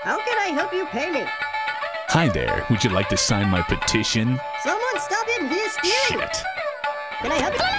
How can I help you pay me? Hi there. Would you like to sign my petition? Someone stop him! He is stealing! Shit. Can I help you?